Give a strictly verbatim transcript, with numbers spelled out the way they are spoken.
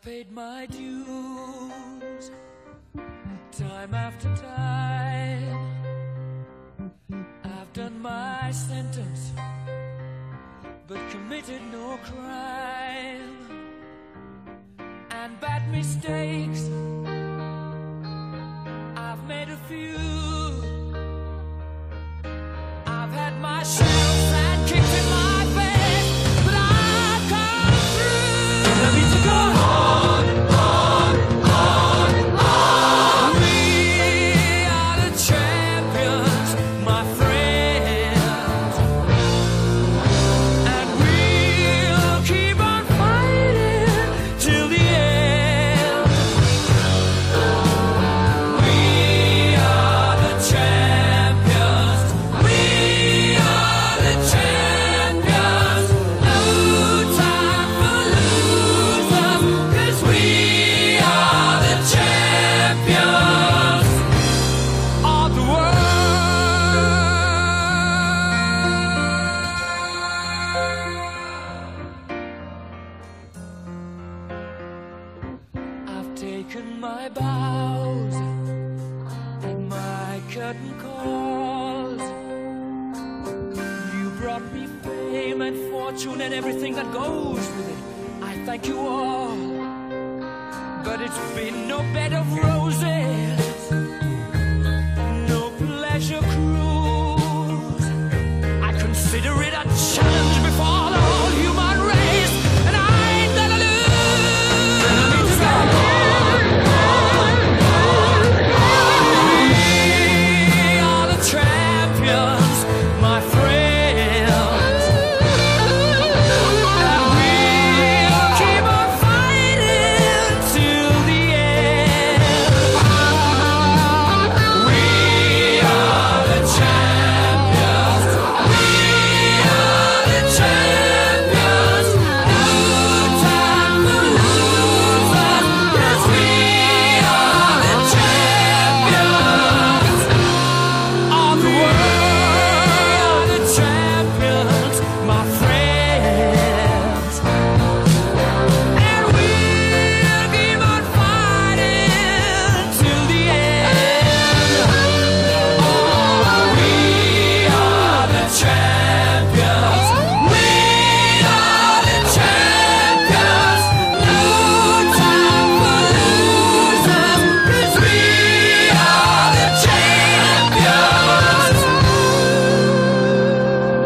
paid my dues time after time. I've done my sentence, but committed no crime. And bad mistakes, I've made a few. I've had my share of sand kicked in my face, but I've come through. And I need to go on, on, on, on. We are the champions, my friends, and we'll keep on fighting till the end. We are the champions. We are the champions. No time for losers, 'cause we are the champions of the world. I've taken my bows and my curtain calls. You brought me fame and fortune and everything that goes with it. I thank you all, but it's been no bed of roses.